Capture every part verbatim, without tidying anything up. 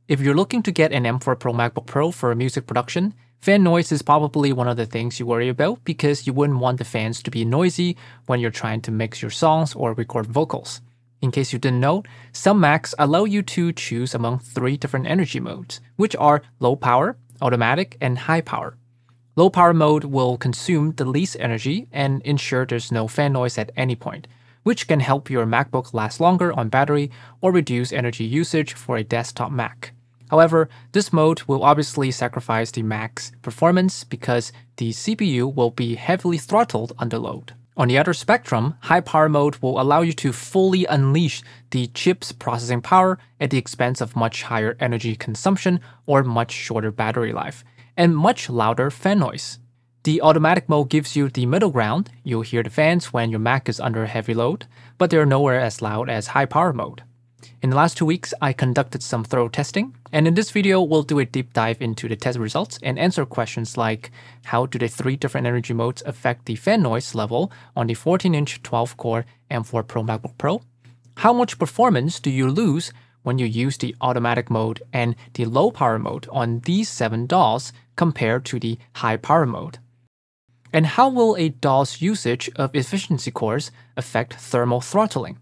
If you're looking to get an M four Pro MacBook Pro for music production, fan noise is probably one of the things you worry about because you wouldn't want the fans to be noisy when you're trying to mix your songs or record vocals. In case you didn't know, some Macs allow you to choose among three different energy modes, which are low power, automatic, and high power. Low power mode will consume the least energy and ensure there's no fan noise at any point, which can help your MacBook last longer on battery or reduce energy usage for a desktop Mac. However, this mode will obviously sacrifice the Mac's performance because the C P U will be heavily throttled under load. On the other spectrum, high power mode will allow you to fully unleash the chip's processing power at the expense of much higher energy consumption or much shorter battery life, and much louder fan noise. The automatic mode gives you the middle ground. You'll hear the fans when your Mac is under heavy load, but they're nowhere as loud as high power mode. In the last two weeks, I conducted some thorough testing, and in this video, we'll do a deep dive into the test results and answer questions like how do the three different energy modes affect the fan noise level on the fourteen inch twelve core M four Pro MacBook Pro? How much performance do you lose when you use the automatic mode and the low power mode on these seven D A Ws compared to the high power mode? And how will a D A W's usage of efficiency cores affect thermal throttling?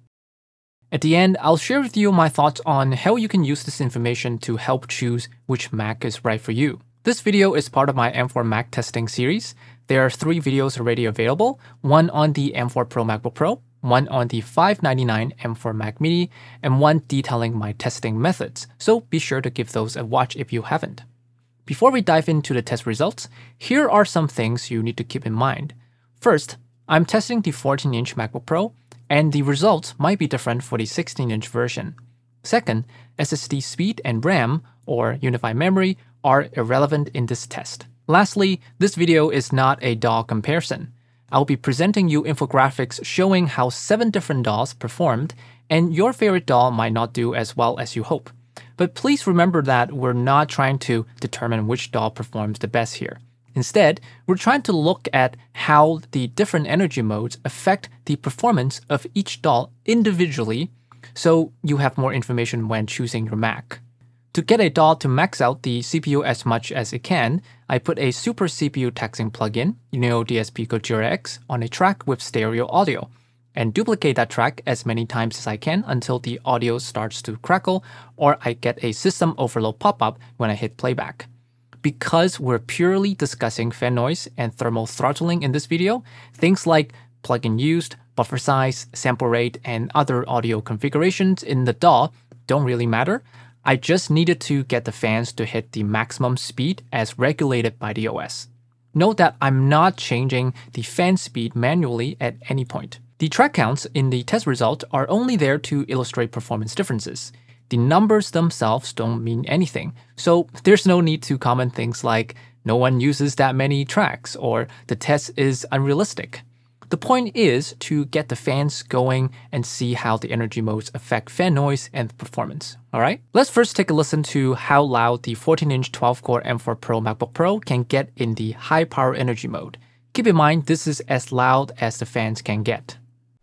At the end, I'll share with you my thoughts on how you can use this information to help choose which Mac is right for you. This video is part of my M four Mac testing series. There are three videos already available, one on the M four Pro MacBook Pro, one on the five ninety-nine M four Mac Mini, and one detailing my testing methods, so be sure to give those a watch if you haven't. Before we dive into the test results, here are some things you need to keep in mind. First, I'm testing the fourteen inch MacBook Pro, and the results might be different for the sixteen inch version. Second, S S D speed and RAM, or unified memory, are irrelevant in this test. Lastly, this video is not a D A W comparison. I'll be presenting you infographics showing how seven different D A Ws performed, and your favorite D A W might not do as well as you hope. But please remember that we're not trying to determine which D A W performs the best here. Instead, we're trying to look at how the different energy modes affect the performance of each D A W individually, so you have more information when choosing your Mac. To get a D A W to max out the C P U as much as it can, I put a Super C P U Taxing plugin, you know D S P Gojira X, on a track with stereo audio, and duplicate that track as many times as I can until the audio starts to crackle or I get a system overload pop-up when I hit playback. Because we're purely discussing fan noise and thermal throttling in this video, things like plugin used, buffer size, sample rate, and other audio configurations in the D A W don't really matter. I just needed to get the fans to hit the maximum speed as regulated by the O S. Note that I'm not changing the fan speed manually at any point. The track counts in the test result are only there to illustrate performance differences. The numbers themselves don't mean anything, so there's no need to comment things like no one uses that many tracks or the test is unrealistic. The point is to get the fans going and see how the energy modes affect fan noise and performance. Alright, let's first take a listen to how loud the fourteen inch twelve core M four Pro MacBook Pro can get in the high power energy mode. Keep in mind this is as loud as the fans can get.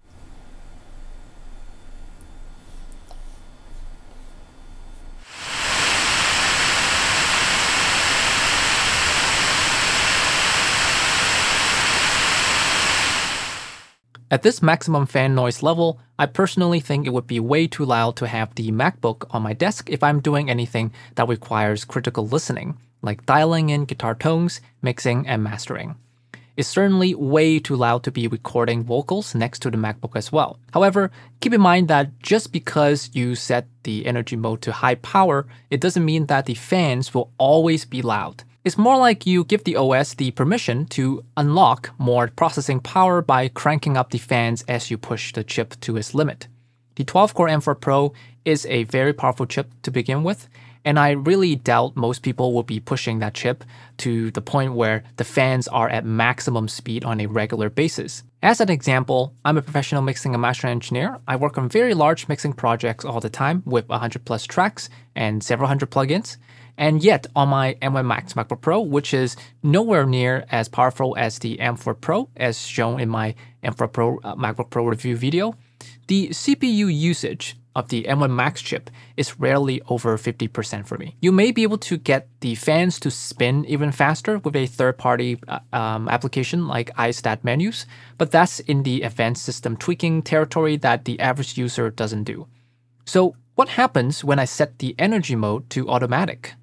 At this maximum fan noise level, I personally think it would be way too loud to have the MacBook on my desk if I'm doing anything that requires critical listening, like dialing in guitar tones, mixing, and mastering. It's certainly way too loud to be recording vocals next to the MacBook as well. However, keep in mind that just because you set the energy mode to high power, it doesn't mean that the fans will always be loud. It's more like you give the O S the permission to unlock more processing power by cranking up the fans as you push the chip to its limit. The twelve core M four Pro is a very powerful chip to begin with, and I really doubt most people will be pushing that chip to the point where the fans are at maximum speed on a regular basis. As an example, I'm a professional mixing and mastering engineer. I work on very large mixing projects all the time with one hundred plus tracks and several hundred plugins. And yet, on my M one Max MacBook Pro, which is nowhere near as powerful as the M four Pro, as shown in my M four Pro uh, MacBook Pro review video, the C P U usage of the M one Max chip is rarely over fifty percent for me. You may be able to get the fans to spin even faster with a third-party uh, um, application like iStat menus, but that's in the advanced system tweaking territory that the average user doesn't do. So what happens when I set the energy mode to automatic?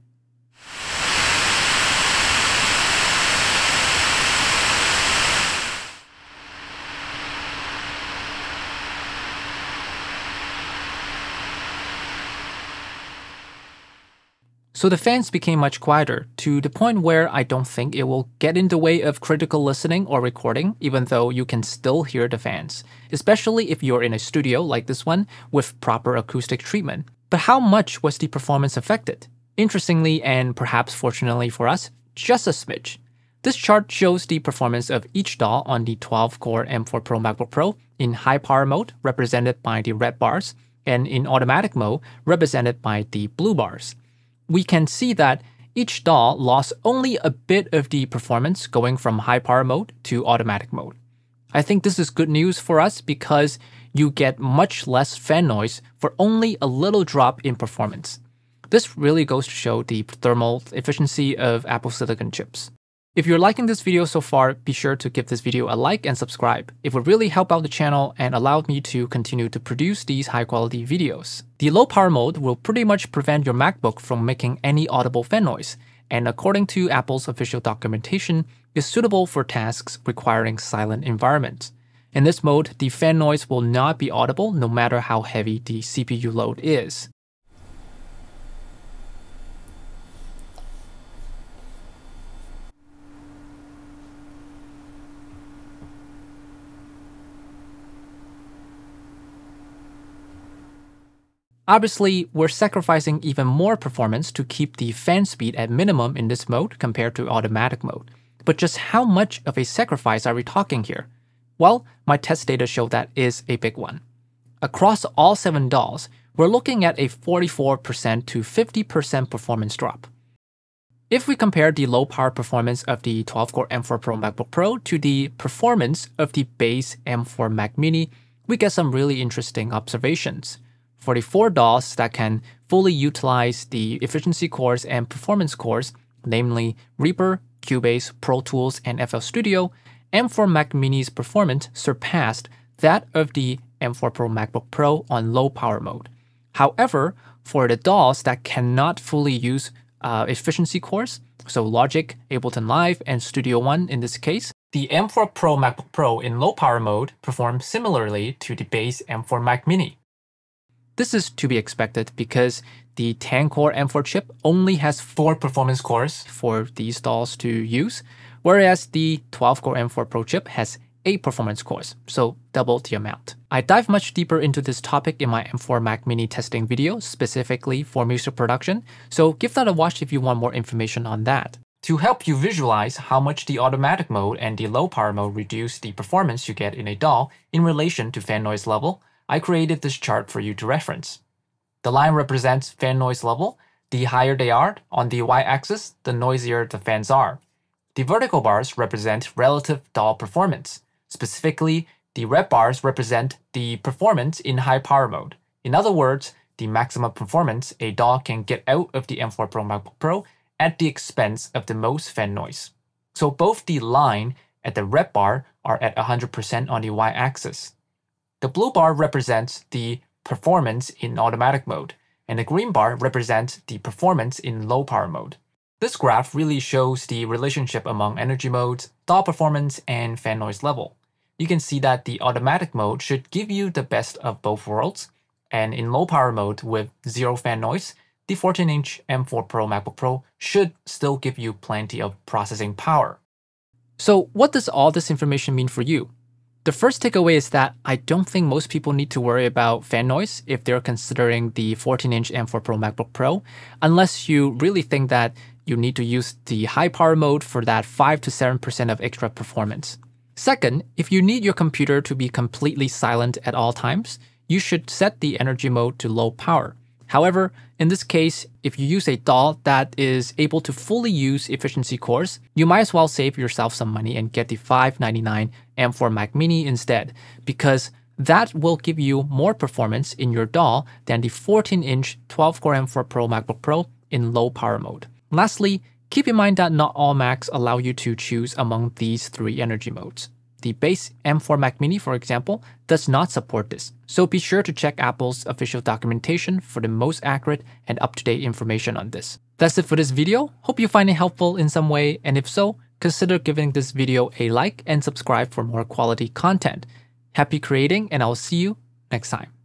So the fans became much quieter, to the point where I don't think it will get in the way of critical listening or recording, even though you can still hear the fans, especially if you're in a studio like this one with proper acoustic treatment. But how much was the performance affected? Interestingly, and perhaps fortunately for us, just a smidge. This chart shows the performance of each D A W on the twelve core M four Pro MacBook Pro in high power mode, represented by the red bars, and in automatic mode, represented by the blue bars. We can see that each D A W lost only a bit of the performance going from high power mode to automatic mode. I think this is good news for us because you get much less fan noise for only a little drop in performance. This really goes to show the thermal efficiency of Apple Silicon chips. If you're liking this video so far, be sure to give this video a like and subscribe. It would really help out the channel and allow me to continue to produce these high quality videos. The low power mode will pretty much prevent your MacBook from making any audible fan noise, and according to Apple's official documentation, is suitable for tasks requiring silent environments. In this mode, the fan noise will not be audible no matter how heavy the C P U load is. Obviously, we're sacrificing even more performance to keep the fan speed at minimum in this mode compared to automatic mode. But just how much of a sacrifice are we talking here? Well, my test data show that is a big one. Across all seven D A Ws, we're looking at a forty-four percent to fifty percent performance drop. If we compare the low power performance of the twelve core M four Pro MacBook Pro to the performance of the base M four Mac Mini, we get some really interesting observations. For the four D A Ws that can fully utilize the efficiency cores and performance cores, namely Reaper, Cubase, Pro Tools, and F L Studio, M four Mac Mini's performance surpassed that of the M four Pro MacBook Pro on low power mode. However, for the D A Ws that cannot fully use uh, efficiency cores, so Logic, Ableton Live, and Studio One in this case, the M four Pro MacBook Pro in low power mode performed similarly to the base M four Mac Mini. This is to be expected because the ten core M four chip only has four performance cores for these D A Ws to use, whereas the twelve core M four Pro chip has eight performance cores, so double the amount. I dive much deeper into this topic in my M four Mac Mini testing video, specifically for music production, so give that a watch if you want more information on that. To help you visualize how much the automatic mode and the low power mode reduce the performance you get in a D A W in relation to fan noise level, I created this chart for you to reference. The line represents fan noise level. The higher they are on the y-axis, the noisier the fans are. The vertical bars represent relative D A W performance. Specifically, the red bars represent the performance in high power mode. In other words, the maximum performance a D A W can get out of the M four Pro MacBook Pro at the expense of the most fan noise. So both the line and the red bar are at one hundred percent on the y-axis. The blue bar represents the performance in automatic mode, and the green bar represents the performance in low power mode. This graph really shows the relationship among energy modes, D A W performance, and fan noise level. You can see that the automatic mode should give you the best of both worlds, and in low power mode with zero fan noise, the fourteen inch M four Pro MacBook Pro should still give you plenty of processing power. So what does all this information mean for you? The first takeaway is that I don't think most people need to worry about fan noise if they're considering the fourteen inch M four Pro MacBook Pro, unless you really think that you need to use the high power mode for that five to seven percent of extra performance. Second, if you need your computer to be completely silent at all times, you should set the energy mode to low power. However, in this case, if you use a D A W that is able to fully use efficiency cores, you might as well save yourself some money and get the five ninety-nine M four Mac Mini instead, because That will give you more performance in your D A W than the fourteen inch twelve core M four Pro MacBook Pro in low power mode. Lastly, keep in mind that not all Macs allow you to choose among these three energy modes. The base M four Mac Mini, for example, does not support this, so be sure to check Apple's official documentation for the most accurate and up-to-date information on this. That's it for this video. Hope you find it helpful in some way, and if so, consider giving this video a like and subscribe for more quality content. Happy creating, and I'll see you next time.